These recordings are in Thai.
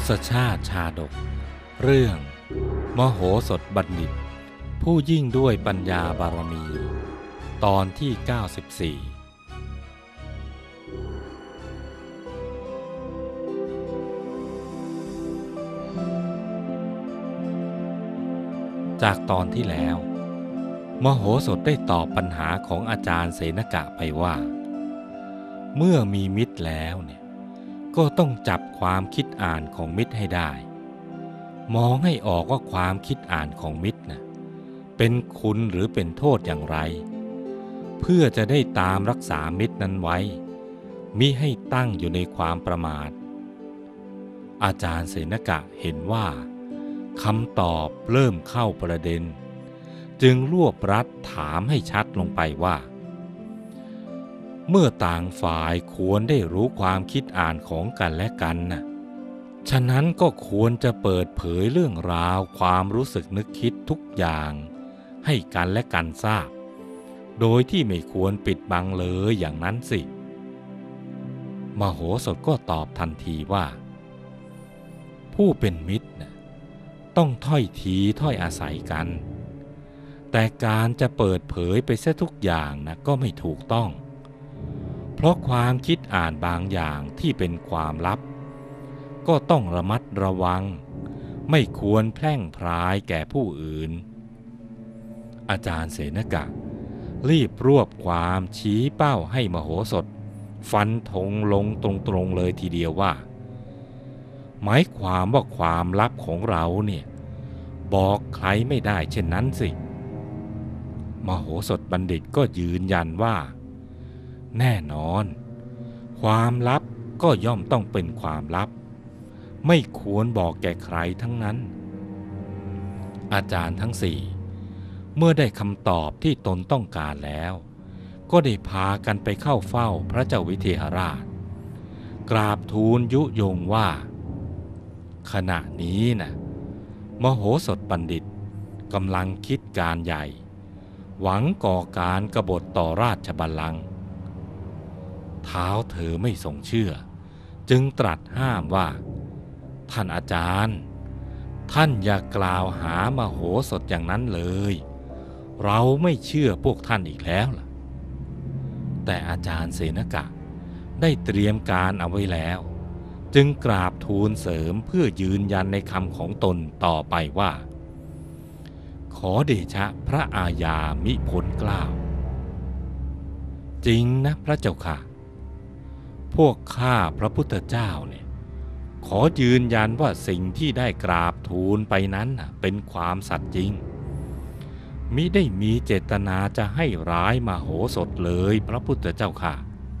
ศชาติชาดกเรื่องมโหสถบัณฑิตผู้ยิ่งด้วยปัญญาบารมีตอนที่94จากตอนที่แล้วมโหสถได้ตอบปัญหาของอาจารย์เสนกะไปว่าเมื่อมีมิตรแล้วเนี่ยก็ต้องจับความคิดอ่านของมิตรให้ได้มองให้ออกว่าความคิดอ่านของมิตรน่ะเป็นคุณหรือเป็นโทษอย่างไรเพื่อจะได้ตามรักษามิตรนั้นไว้มิให้ตั้งอยู่ในความประมาทอาจารย์เสนกะเห็นว่าคำตอบเริ่มเข้าประเด็นจึงรวบรัดถามให้ชัดลงไปว่าเมื่อต่างฝ่ายควรได้รู้ความคิดอ่านของกันและกันน่ะฉะนั้นก็ควรจะเปิดเผยเรื่องราวความรู้สึกนึกคิดทุกอย่างให้กันและกันทราบโดยที่ไม่ควรปิดบังเลยอย่างนั้นสิมโหสถก็ตอบทันทีว่าผู้เป็นมิตรน่ะต้องถ้อยทีถ้อยอาศัยกันแต่การจะเปิดเผยไปเสียทุกอย่างนะก็ไม่ถูกต้องเพราะความคิดอ่านบางอย่างที่เป็นความลับก็ต้องระมัดระวังไม่ควรแพร่งพรายแก่ผู้อื่นอาจารย์เสนกะรีบรวบความชี้เป้าให้มโหสถฟันธงลงตรงๆเลยทีเดียวว่าหมายความว่าความลับของเราเนี่ยบอกใครไม่ได้เช่นนั้นสิมโหสถบัณฑิตก็ยืนยันว่าแน่นอนความลับก็ย่อมต้องเป็นความลับไม่ควรบอกแก่ใครทั้งนั้นอาจารย์ทั้งสี่เมื่อได้คำตอบที่ตนต้องการแล้วก็ได้พากันไปเข้าเฝ้าพระเจ้าวิเทหราชกราบทูลยุยงว่าขณะนี้นะมโหสถบัณฑิตกำลังคิดการใหญ่หวังก่อการกบฏต่อราชบัลลังก์ท้าวเธอไม่ทรงเชื่อจึงตรัสห้ามว่าท่านอาจารย์ท่านอย่ากล่าวหามโหสถอย่างนั้นเลยเราไม่เชื่อพวกท่านอีกแล้วล่ะแต่อาจารย์เสนกะได้เตรียมการเอาไว้แล้วจึงกราบทูลเสริมเพื่อยืนยันในคำของตนต่อไปว่าขอเดชะพระอาญามิพ้นเกล้าจริงนะพระเจ้าค่ะพวกข้าพระพุทธเจ้าเนี่ยขอยืนยันว่าสิ่งที่ได้กราบทูลไปนั้นเป็นความสัตย์จริงมิได้มีเจตนาจะให้ร้ายมโหสถเลยพระพุทธเจ้าค่ะ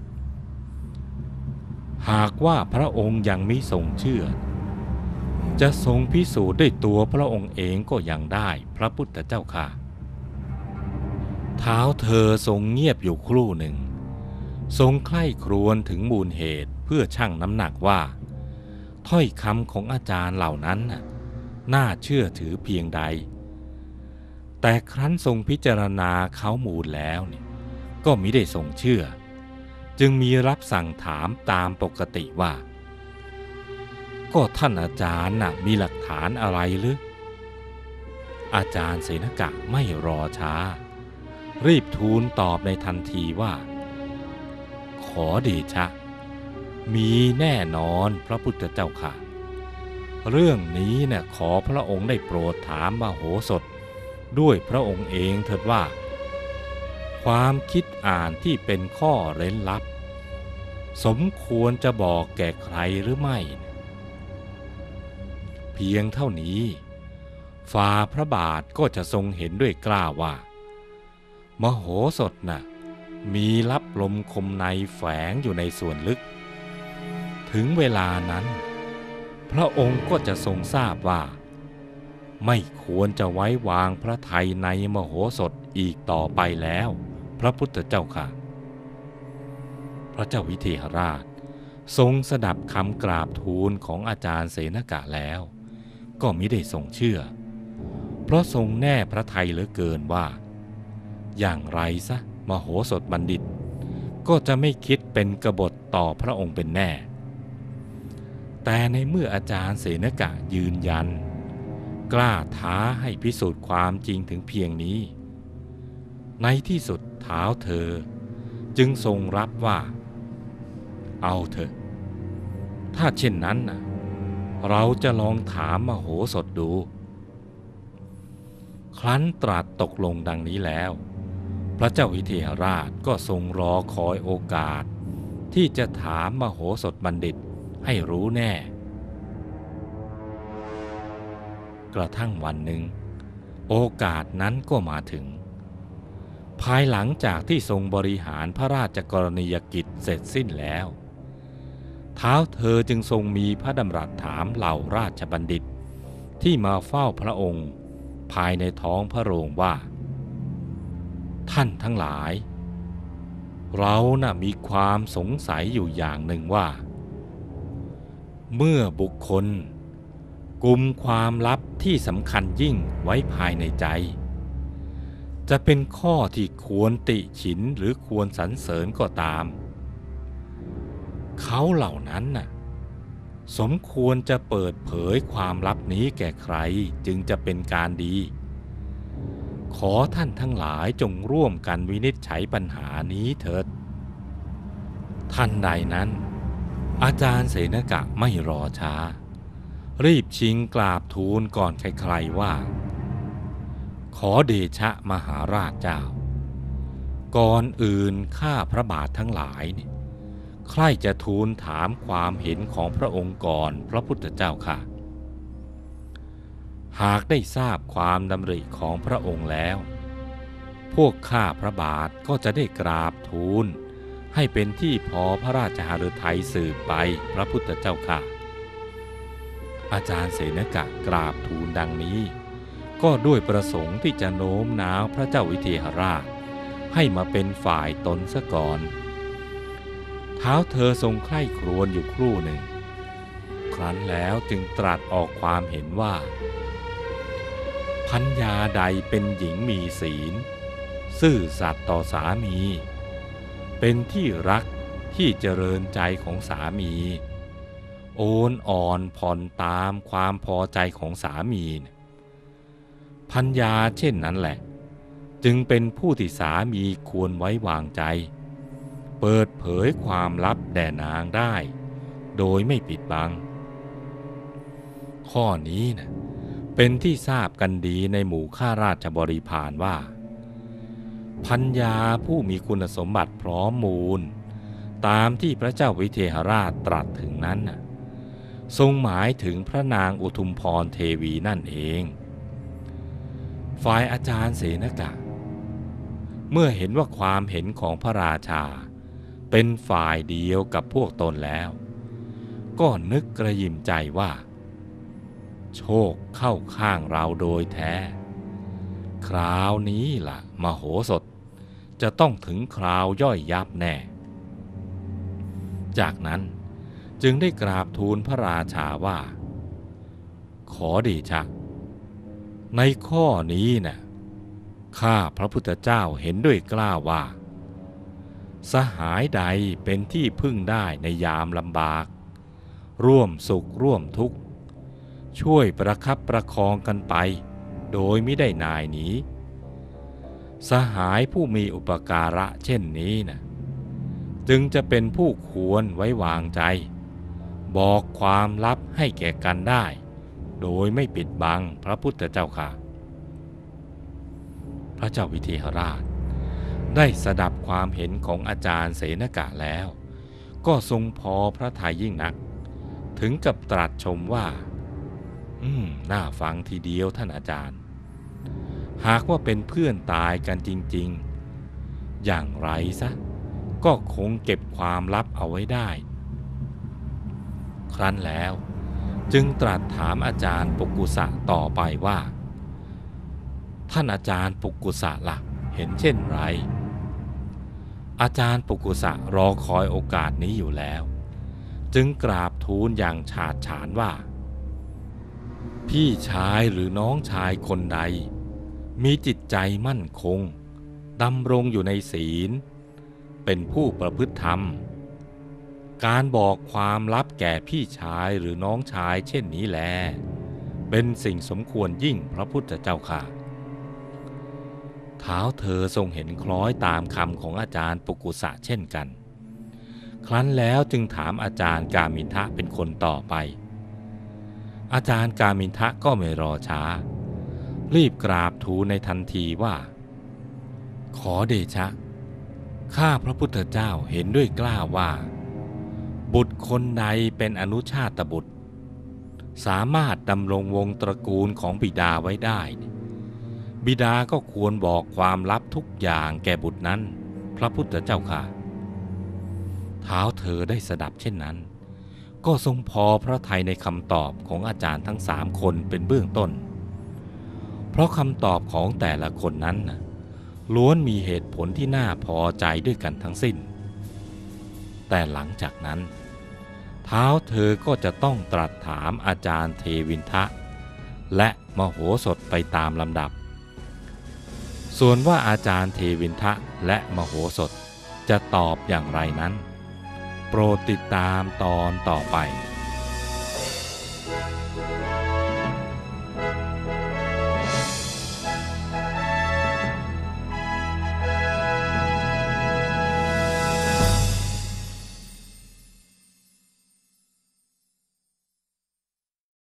หากว่าพระองค์ยังมิทรงเชื่อจะทรงพิสูจน์ด้วยตัวพระองค์เองก็ยังได้พระพุทธเจ้าค่ะท้าวเธอทรงเงียบอยู่ครู่หนึ่งทรงใคร่ครวญถึงมูลเหตุเพื่อชั่งน้ำหนักว่าถ้อยคำของอาจารย์เหล่านั้นน่าเชื่อถือเพียงใดแต่ครั้นทรงพิจารณาเขามูลแล้วเนี่ยก็มิได้ทรงเชื่อจึงมีรับสั่งถามตามปกติว่าก็ท่านอาจารย์มีหลักฐานอะไรหรืออาจารย์เสนกะไม่รอช้ารีบทูลตอบในทันทีว่าขอเดชะมีแน่นอนพระพุทธเจ้าค่ะเรื่องนี้เนี่ยขอพระองค์ได้โปรดถามมโหสถด้วยพระองค์เองเถิดว่าความคิดอ่านที่เป็นข้อเร้นลับสมควรจะบอกแก่ใครหรือไม่เพียงเท่านี้ฝ่าพระบาทก็จะทรงเห็นด้วยกล้าว่ามโหสถมีลับลมคมในแฝงอยู่ในส่วนลึกถึงเวลานั้นพระองค์ก็จะทรงทราบว่าไม่ควรจะไว้วางพระทัยในมโหสถอีกต่อไปแล้วพระพุทธเจ้าค่ะพระเจ้าวิเทหราชทรงสดับคำกราบทูลของอาจารย์เสนกะแล้วก็มิได้ทรงเชื่อเพราะทรงแน่พระทัยเหลือเกินว่าอย่างไรซะมโหสถบัณฑิตก็จะไม่คิดเป็นกบฏต่อพระองค์เป็นแน่แต่ในเมื่ออาจารย์เสนกะยืนยันกล้าท้าให้พิสูจน์ความจริงถึงเพียงนี้ในที่สุดเท้าเธอจึงทรงรับว่าเอาเถอะถ้าเช่นนั้นน่ะเราจะลองถามมโหสถดูครั้นตรัสตกลงดังนี้แล้วพระเจ้าวิเทหราชก็ทรงรอคอยโอกาสที่จะถามมโหสถบัณฑิตให้รู้แน่กระทั่งวันหนึ่งโอกาสนั้นก็มาถึงภายหลังจากที่ทรงบริหารพระราชกรณียกิจเสร็จสิ้นแล้วท้าวเธอจึงทรงมีพระดำรัสถามเหล่าราชบัณฑิตที่มาเฝ้าพระองค์ภายในท้องพระโรงว่าท่านทั้งหลายเราน่ะมีความสงสัยอยู่อย่างหนึ่งว่าเมื่อบุคคลกุมความลับที่สำคัญยิ่งไว้ภายในใจจะเป็นข้อที่ควรติฉินหรือควรสรรเสริญก็ตามเขาเหล่านั้นน่ะสมควรจะเปิดเผยความลับนี้แก่ใครจึงจะเป็นการดีขอท่านทั้งหลายจงร่วมกันวินิจฉัยปัญหานี้เถิดท่านใดนั้นอาจารย์เสนกะไม่รอช้ารีบชิงกราบทูลก่อนใครๆว่าขอเดชะมหาราชเจ้าก่อนอื่นข้าพระบาททั้งหลายเนี่ยใคร่จะทูลถามความเห็นของพระองค์ก่อนพระพุทธเจ้าค่ะหากได้ทราบความดำริของพระองค์แล้วพวกข้าพระบาทก็จะได้กราบทูลให้เป็นที่พอพระราชหฤทัยสืบไปพระพุทธเจ้าค่ะอาจารย์เสนกะกราบทูลดังนี้ก็ด้วยประสงค์ที่จะโน้มน้าวพระเจ้าวิเทหราชให้มาเป็นฝ่ายตนซะก่อนท้าวเธอทรงใคร่ครวญอยู่ครู่หนึ่งครั้นแล้วจึงตรัสออกความเห็นว่าภรรยาใดเป็นหญิงมีศีลซื่อสัตย์ต่อสามีเป็นที่รักที่เจริญใจของสามีโอนอ่อนผ่อนตามความพอใจของสามีภรรยาเช่นนั้นแหละจึงเป็นผู้ที่สามีควรไว้วางใจเปิดเผยความลับแด่นางได้โดยไม่ปิดบังข้อนี้นะเป็นที่ทราบกันดีในหมู่ข้าราชบริพารว่าภรรยาผู้มีคุณสมบัติพร้อมมูลตามที่พระเจ้าวิเทหราชตรัสถึงนั้นน่ะทรงหมายถึงพระนางอุทุมพรเทวีนั่นเองฝ่ายอาจารย์เสนกะเมื่อเห็นว่าความเห็นของพระราชาเป็นฝ่ายเดียวกับพวกตนแล้วก็นึกกระยิมใจว่าโชคเข้าข้างเราโดยแท้คราวนี้ล่ะมโหสถจะต้องถึงคราวย่อยยับแน่จากนั้นจึงได้กราบทูลพระราชาว่าขอเดชะในข้อนี้น่ะข้าพระพุทธเจ้าเห็นด้วยกล้าว่าสหายใดเป็นที่พึ่งได้ในยามลำบากร่วมสุขร่วมทุกข์ช่วยประคับประคองกันไปโดยไม่ได้นายหนีสหายผู้มีอุปการะเช่นนี้นะจึงจะเป็นผู้ควรไว้วางใจบอกความลับให้แก่กันได้โดยไม่ปิดบังพระพุทธเจ้าค่ะพระเจ้าวิเทหราชได้สดับความเห็นของอาจารย์เสนกะแล้วก็ทรงพอพระทัยยิ่งนักถึงกับตรัสชมว่าน่าฟังทีเดียวท่านอาจารย์หากว่าเป็นเพื่อนตายกันจริงๆอย่างไรซะก็คงเก็บความลับเอาไว้ได้ครั้นแล้วจึงตรัสถามอาจารย์ปุกุสะต่อไปว่าท่านอาจารย์ปุกุสะล่ะเห็นเช่นไรอาจารย์ปุกุสะรอคอยโอกาสนี้อยู่แล้วจึงกราบทูลอย่างฉาดฉานว่าพี่ชายหรือน้องชายคนใดมีจิตใจมั่นคงดำรงอยู่ในศีลเป็นผู้ประพฤติธรรมการบอกความลับแก่พี่ชายหรือน้องชายเช่นนี้แลเป็นสิ่งสมควรยิ่งพระพุทธเจ้าค่ะท้าวเธอทรงเห็นคล้อยตามคำของอาจารย์ปุกุสะเช่นกันครั้นแล้วจึงถามอาจารย์กามินทะเป็นคนต่อไปอาจารย์กามินทะก็ไม่รอช้ารีบกราบทูลในทันทีว่าขอเดชะข้าพระพุทธเจ้าเห็นด้วยกล้าว่าบุตรคนใดเป็นอนุชาตบุตรสามารถดำรงวงตระกูลของบิดาไว้ได้บิดาก็ควรบอกความลับทุกอย่างแก่บุตรนั้นพระพุทธเจ้าค่ะท้าวเธอได้สดับเช่นนั้นก็ทรงพอพระทัยในคำตอบของอาจารย์ทั้ง3 คนเป็นเบื้องต้นเพราะคำตอบของแต่ละคนนั้นล้วนมีเหตุผลที่น่าพอใจด้วยกันทั้งสิ้นแต่หลังจากนั้นท้าวเธอก็จะต้องตรัสถามอาจารย์เทวินทะและมโหสถไปตามลำดับส่วนว่าอาจารย์เทวินทะและมโหสถจะตอบอย่างไรนั้นโปรดติดตามตอนต่อไป